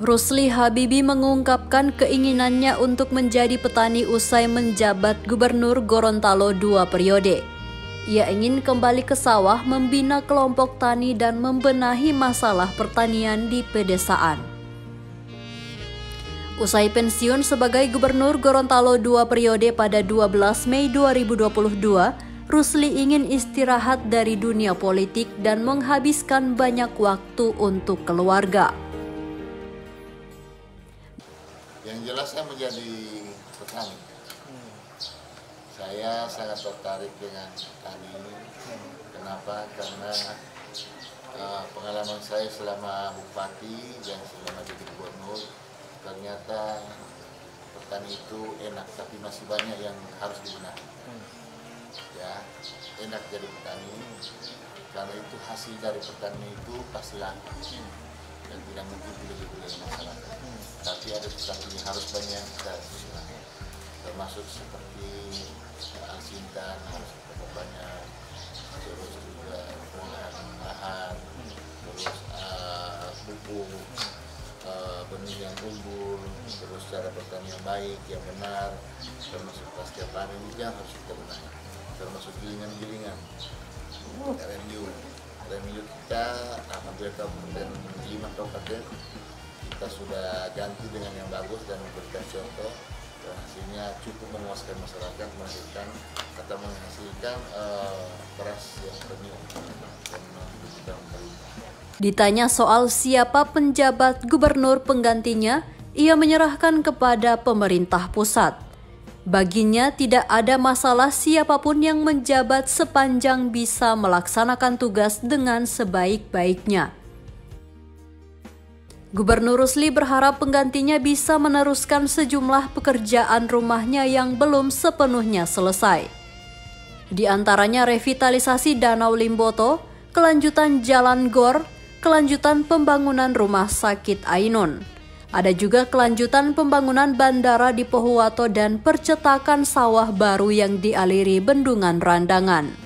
Rusli Habibie mengungkapkan keinginannya untuk menjadi petani usai menjabat Gubernur Gorontalo 2 periode. Ia ingin kembali ke sawah, membina kelompok tani dan membenahi masalah pertanian di pedesaan. Usai pensiun sebagai Gubernur Gorontalo 2 periode pada 12 Mei 2022, Rusli ingin istirahat dari dunia politik dan menghabiskan banyak waktu untuk keluarga. Yang jelas saya menjadi petani. Saya sangat tertarik dengan petani. Kenapa? Karena pengalaman saya selama bupati dan selama jadi gubernur, ternyata petani itu enak, tapi masih banyak yang harus dibenahi. Ya, enak jadi petani, karena itu hasil dari petani itu pasti laku dan tidak mungkin pilih-pilih masyarakat. Tapi ada sesuatu yang harus banyak kita usahakan, termasuk seperti alsintan harus kita banyak, terus juga pengolahan lahan, terus pupuk, benih yang unggul, terus cara bertani yang baik, yang benar, termasuk pasca panen juga harus kita benahi, termasuk gilingan-gilingan, RMU kita alhamdulillah kabupaten 5 kabupaten kita sudah ganti dengan yang bagus dan memberikan contoh, dan hasilnya cukup memuaskan masyarakat, menghasilkan beras yang premium dan menunjukkan pemerintah. Ditanya soal siapa penjabat gubernur penggantinya, ia menyerahkan kepada pemerintah pusat. Baginya tidak ada masalah siapapun yang menjabat sepanjang bisa melaksanakan tugas dengan sebaik-baiknya. Gubernur Rusli berharap penggantinya bisa meneruskan sejumlah pekerjaan rumahnya yang belum sepenuhnya selesai. Di antaranya revitalisasi Danau Limboto, kelanjutan Jalan Gor, kelanjutan pembangunan rumah sakit Ainun. Ada juga kelanjutan pembangunan bandara di Pohuwato dan percetakan sawah baru yang dialiri bendungan Randangan.